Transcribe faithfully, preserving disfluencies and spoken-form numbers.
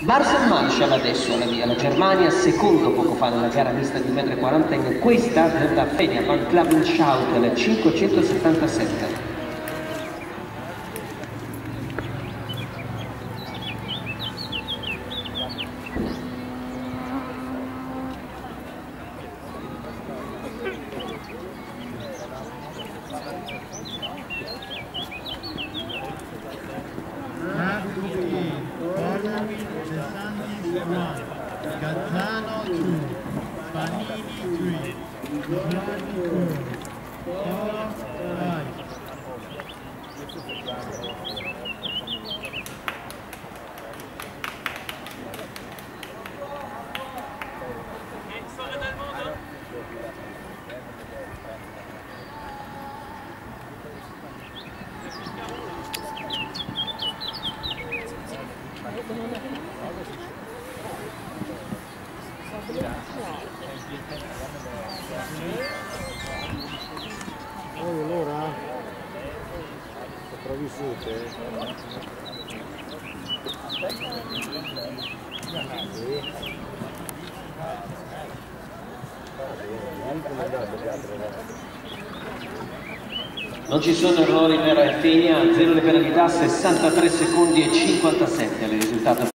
Marcel Marshall adesso alla via, la Germania secondo poco fa nella gara mista di un metro e quaranta in questa della Fenia Van Klavenschautel cinquecentosettantasette. Gazzano two, Panini three, Giovanni four, Toro five. Oh, allora sopravvissute. Non ci sono errori per Fenia, zero le penalità, sessantatré secondi e cinquantasette il risultato.